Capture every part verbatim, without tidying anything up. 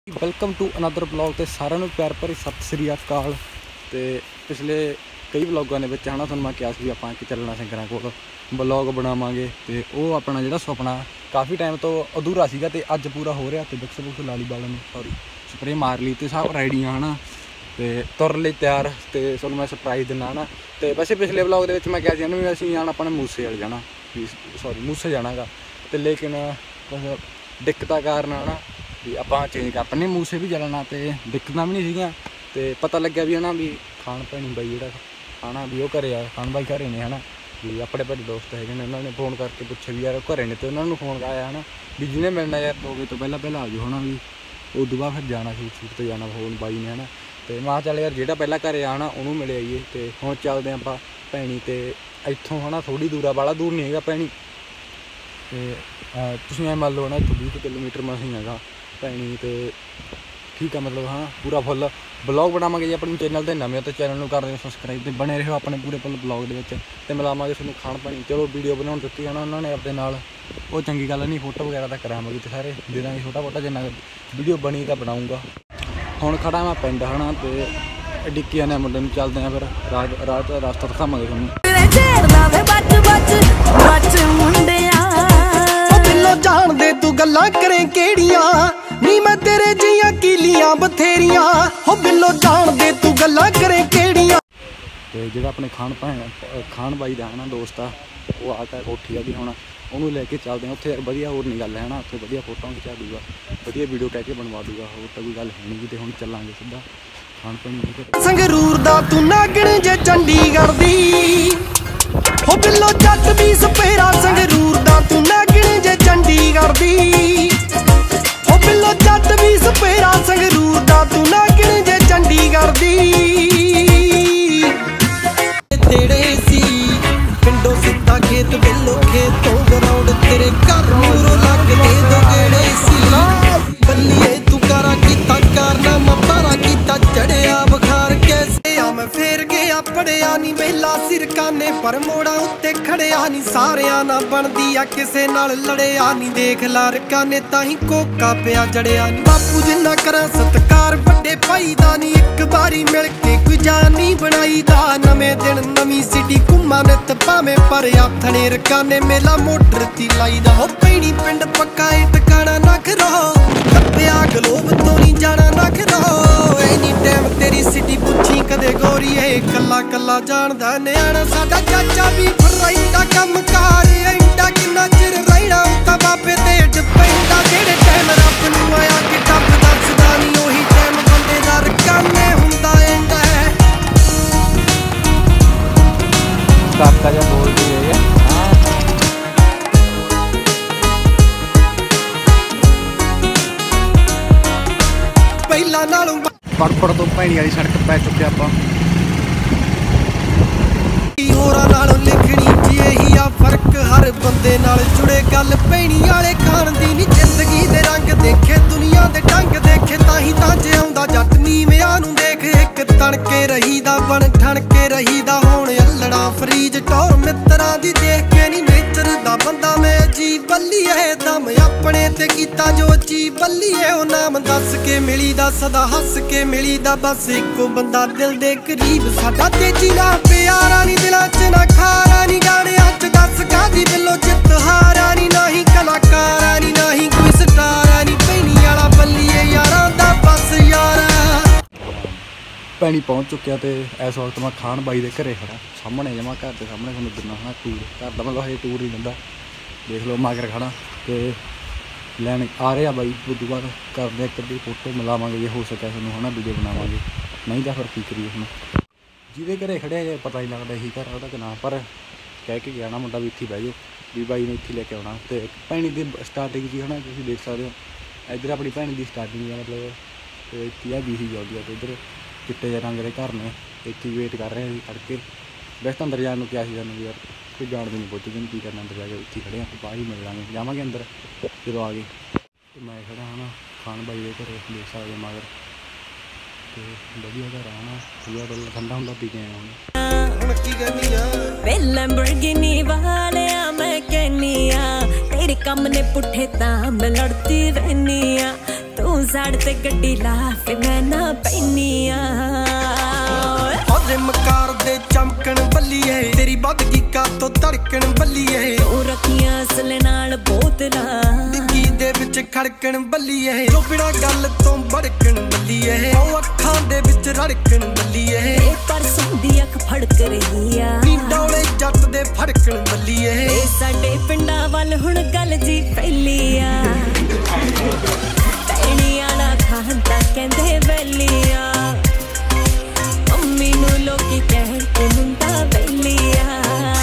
Welcome to another blog. तो सारे प्यार भरी सत श्री अकाल। तो पिछले कई ब्लॉगों के है ना तुहानूं मैं कहा सी आपां कि चलना सिंगरां कोल ब्लॉग बनावांगे। तो वो अपना जिहड़ा सुपना काफ़ी टाइम तो अधूरा सीगा ते अज पूरा हो रहा। तो बुक्स बुक्स ला ली बालों सॉरी स्प्रे मार ली तो सब रेडी है ना। तो तुर लई तैयार। तो तुहानूं मैं सरप्राइज़ दिना है ना। तो वैसे पिछले ब्लॉग के मैं कहा भी असीं जाना अपने मूसे वाल जाना सॉरी मूसे जाना गा। तो लेकिन दिक्कत कारण है ना भी आप चेंज करने मूसे भी चलना। तो दिक्कत भी नहीं सीगियां। तो पता लग्या भी है ना भी खान भैनी बाई जो है ना भी वो घरे आ खान बाई घरे ने है ना भी अपने भैर दोस्त है उन्होंने फोन करके पूछे भी यार घरे ने। तो उन्होंने फोन आया है ना भी जिन्हें मिलना यार दो बजे तो पहला पहला आ जाओ है ना भी उदू बाद फिर जाना शूट शूट तो जाना फोन बाई ने है ना। तो मैं चल यार जो पहला घरे आना उन्होंने मिले आईए। तो हम चलते हैं आप भैनी। तो इतों है ना थोड़ी दूर आ बाला दूर नहीं है भैनी। तो तुम ऐ मान लो ना इतों बीस किलोमीटर मसी है भैनी। तो ठीक है मतलब हाँ पूरा फुल ब्लॉग बनावे जी अपने चैनल पर नवे। तो चैनल कर दें सबसक्राइब। तो बने रहो अपने पूरे फुल ब्लॉग के मिलावे तुहानूं खाण पानी। चलो वीडियो बनाने दित्ती है ना उन्होंने अपने नाल वो चंगी गल नहीं फोटो वगैरह तो करावांगे। तो सारे दे देंगे छोटा मोटा जिन्ना वीडियो बनी तो बनाऊँगा। हुण खड़ा मैं पिंड है ना। तो डिक्की आने मुंडे नूं चलते हैं फिर रात रात रास्ता दिखावांगे तुहानूं। जान दे तू गल्लां करें केड़ियां नी मैं तेरे जियां कीलियां बथेरियां हो बिल्लो जान दे तू गल्लां करें केड़ियां। तो जो अपने खान भैन खान बाई का है ना दोस्त आ वो आता है कोठी आ भी होना उन्होंने लेके चलते हैं। उत्थे वधिया होर नहीं गल है ना उत्थे वधिया फोटो खिचा दूगा वधिया वीडियो कह के बनवा दूगा। होर तो कोई गल है नहीं। तो हुण चलांगे सीधा खान भैन संगरूर दा तू नागण जे चंडीगढ़ दी हो बिल्लो जट भी सपेरा संगरूर दा तू नागण जे चंडीगढ़ दी हो बिल्लो जट भी सपेरा संगरूर दा तू नागण जे चंडीगढ़ दी। तेरे सी पिंडों सिद्धा खेत बिल्लो खेतों ग्राउंड तेरे घर मूरों लगदे दो गेड़े सी बल्लिए तू करा कीता कारनामा पारा कीता चढ़िया बुखार कैसे आ मैं फेर गया पड़िया नी बेला सिरकाने पर मोड़ा उत्ते खड़िया नी सारिया ना बनदी आ किसे नाल लड़िया नी देख लारका ने ताही कोका पिया जड़िया नी बापू जिन्ना करा सत्कार बड़े भाई दा नी एक बारी मिल के कोई जान नहीं बनाई दा नवे दिन नवी सिटी घुमा नित भावे पर आथणे रकाने मेला मोटर ती लाई दा हो भैनी पिंड पक्का ए टकाना ना करो टप्पिया गलोब तो नहीं जाना ना करो एनी टाइम तेरी सिटी पुछी कदे गोरी है कला कला जानदा न्याणा साडा चाचा भी फराइंदा कम कार एंडा किन्ना चिर रहना उता बाबे ते डिपेंडा जेड़े टाइम रब नूं आया कि टप दसदा नहीं ओही टाइम बंदे दा रकाने हुंदा एंडा काका जा बोल दी है पहला नालों पड़पड़ तो भैनी वाली सड़क पै चुके आप होरां नालों लिखनी जी यही आ फर्क हर बंदे नाल जुड़े गल भैनी वाले खान दी नी जिंदगी दे रंग देखे दुनिया दे ढंग देखे ताही तां जे आउंदा जट नीविआं नूं देख एक तणके रहीदा बन ठणके रहीदा होण अल्लड़ा फरीज टौर मित्रां दी देख के नी नेचर दा बंदा मैं अजीब बल्लीए दम अपने ते कीता जो अजीब बल्लीए ओ नाम दस के मिली दा सदा हस के मिली दा बस इको बंदा दिल दे करीब साडा तेजी ना प्यारा नी दिलां च ना खारा नी गाने अच दस कादी बिल्लो जित हारा नी नाही कलाकारा नी नाही कोई स्टारा नी भैनी वाला बल्लीए यारां दा बस यारा। भैनी पहुँच चुकिया। तो इस वक्त मैं खान बाई के घरे खड़ा सामने जमा घर के सामने थोड़ा दिना है ना टूर घर का मतलब हजे टूर ही दिता देख लो मगर खड़ा। तो लैन आ रहे बाई उस बाद करते एक अद्धी फोटो मिलावे जे हो सके थोड़ा है ना वीडियो बनावे नहीं तो फिर की करिए हम जिदे घरे खड़े जे पता ही लगता यही घर वह नाम पर कह के गया ना मुंडा भी इत्थे बह जाओ भी बाई ने इत्थे लेके आना। तो भैनी की स्टार्टिंग जी है ना तुम देख सकते हो इधर अपनी भैन की स्टार्टिंग है मतलब तो इतनी बीही जाती है। तो इधर चिट्टे जे रंग के घर ने इतने वेट कर रहे हैं खड़के वैसे तो अंदर जाने क्या सीजन यार कोई जान भी नहीं पुछते नहीं की करना अंदर जाके इतने खड़े हैं बाहर ही मिल लाँगे जावे अंदर जो आ गए। तो मैं खड़ा है ना खान बाई के घर देख सकते मगर तो वधिया घर है ना पूरा डल ठंडा हुंदा पी के आए तेरे कम ने पुठे तां मैं लड़ती रहनी आ तू तू साड़ ते गड्डी ला फिर मैं ना पैनी मकार दे चमकन बल्लीए तेरी बदगी का तो धड़कन बल्लीए तू रखियां असले नाल बोतला डिग्गी दे विच खड़कन बल्लीए जो बिना गल तो भड़कन बल्लीए ओ अखां दे विच रड़कन बल्लीए ए परसों दी अख फड़क रही आ नी डोले जट दे फड़कन बल्लीए ए साडे पिंडा वल हुण गल जी फैली आ पैणी आला खान ता कहंदे वैली आ मम्मी नू लोकी कहते मुंडा वैलिया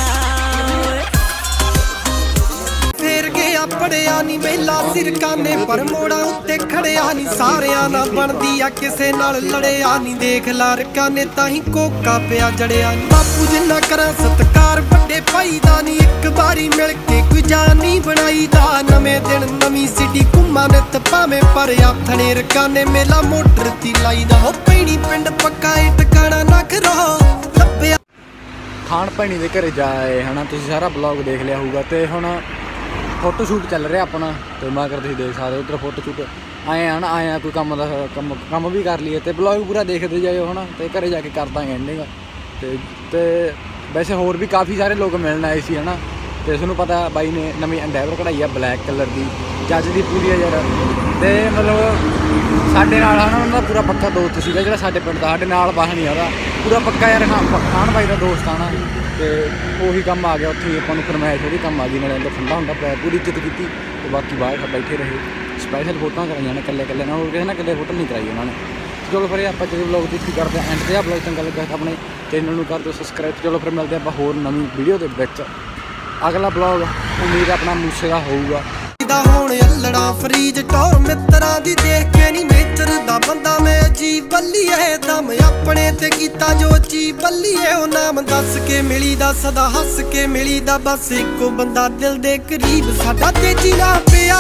फेर गया पड़िया नी मेला सिरकाने पर मोड़ा उत्ते खड़िया नी सारिया ना बनदी आ किसे नाल लड़िया नी देख लारका ने ताही कोका पिया जड़िया बापू जिन्ना करा सत्कार बड़े भाई दा नी एक बारी मिल के कोई जान नहीं बनाई दा नवें दिन नवी सिटी घुमा नित भावें पर आथणे रकाने मेला मोटर ती लाई दा हो पैणी पिंड पक्का ए टकाना ना करो ਲੱਭਿਆ ਖਾਣ ਭੈਣੀ ਦੇ ਘਰੇ ਜਾਏ ਹਨਾ ਤੁਸੀਂ ਸਾਰਾ ਬਲੌਗ ਦੇਖ ਲਿਆ ਹੋਊਗਾ ਤੇ ਹੁਣ ਫੋਟੋ ਸ਼ੂਟ ਚੱਲ ਰਿਹਾ ਆਪਣਾ ਤੇ ਮੈਂ ਕਰ ਤੁਸੀਂ ਦੇਖ ਸਕਦੇ ਹੋ ਉੱਧਰ ਫੋਟੋ ਸ਼ੂਟ ਆਏ ਹਨ ਆਏ ਆ ਕੋਈ ਕੰਮ ਦਾ ਕੰਮ ਕੰਮ ਵੀ ਕਰ ਲਈਏ ਤੇ ਬਲੌਗ ਪੂਰਾ ਦੇਖਦੇ ਜਾਇਓ ਹਨਾ ਤੇ ਘਰੇ ਜਾ ਕੇ ਕਰ ਦਾਂਗੇ ਐਂਡਿੰਗ ਤੇ ਤੇ ਵੈਸੇ ਹੋਰ ਵੀ ਕਾਫੀ ਸਾਰੇ ਲੋਕ ਮਿਲਣ ਆਏ ਸੀ ਹਨਾ ਤੇ ਤੁਹਾਨੂੰ ਪਤਾ ਬਾਈ ਨੇ ਨਵੀਂ ਐਂਡੈਵਰ ਕਢਾਈ ਆ ਬਲੈਕ ਕਲਰ ਦੀ ਜੱਜ ਦੀ ਪੂਰੀ ਆ ਯਾਰ ਤੇ ਮਤਲਬ ਸਾਡੇ ਨਾਲ ਹਨਾ ਉਹਨਾਂ ਦਾ ਪੂਰਾ ਪੱਕਾ ਦੋਸਤ ਸੀਗਾ ਜਿਹੜਾ ਸਾਡੇ ਪਿੰਡ ਦਾ ਸਾਡੇ ਨਾਲ ਬਾਹਰ ਨਹੀਂ ਉਹਦਾ ਪੂਰਾ ਪੱਕਾ ਯਾਰ ਖਾਨ ਬਾਈ ਦਾ ਦੋਸਤ ਆਣਾ ਤੇ ਉਹੀ ਕੰਮ ਆ ਗਿਆ ਉੱਥੇ ਆਪਾਂ ਨੂੰ ਫਰਮਾਇਸ਼ ਉਹਦੀ ਕੰਮ ਆ ਗਈ ਨਾਲੇ ਅੰਦਰ ਠੰਡਾ ਹੁੰਦਾ ਪਿਆ ਪੂਰੀ ਇੱਜ਼ਤ ਕੀਤੀ ਤੇ ਬਾਕੀ ਬਾਹਰ ਬੈਠੇ ਰਹੇ ਸਪੈਸ਼ਲ ਫੋਟੋਆਂ ਕਰਾਈਆਂ ਨੇ ਇਕੱਲੇ ਇਕੱਲੇ ਨਾਲ ਹੋਰ ਕਿਸੇ ਨਾਲ ਇਕੱਲੇ ਫੋਟੋ ਨਹੀਂ ਕਰਾਈ ਉਹਨਾਂ ਨੇ ਚਲੋ ਫਿਰ ਆਪਾਂ ਜਿਹੜੇ ਬਲੌਗ ਦੀ ਕੀ ਕਰਦੇ ਐਂਡ ਤੇ ਆ ਬਲੌਗ ਚੰਗਾ ਲੱਗਾ ਆਪਣੇ ਚੈਨਲ ਨੂੰ ਕਰ ਦਿਓ ਸਬਸਕ੍ਰਾਈਬ ਚਲੋ ਫਿਰ ਮਿਲਦੇ ਆਪਾਂ ਹੋਰ ਨਵੀਂ ਵੀਡੀਓ ਦੇ ਵਿੱਚ ਅਗਲਾ ਬਲੌਗ ਉਮੀਦ ਆਪਣਾ ਮੂਸੇ ਦਾ ਹੋਊਗਾ ਦਾ ਹੁਣ ਅਲੜਾ ਫਰੀਜ ਟੌਰ ਮਿੱਤਰਾਂ ਦੀ ਦੇਖ ਕੇ ਨਹੀਂ ਨੇਚਰ ਦਾ ਬੰਦਾ ਮੈਂ ਅਜੀਬ ਬੱਲੀਏ ਦਮ ਆਪਣੇ ਤੇ ਕੀਤਾ ਜੋ ਅਜੀਬ ਬੱਲੀਏ ਉਹ ਨਾਮ ਦੱਸ ਕੇ ਮਿਲੀ ਦਾ ਸਦਾ ਹੱਸ ਕੇ ਮਿਲੀ ਦਾ ਬਸ ਇੱਕੋ ਬੰਦਾ ਦਿਲ ਦੇ ਕਰੀਬ ਸਾਡਾ ਤੇਜੀ ਨਾ ਪਿਆ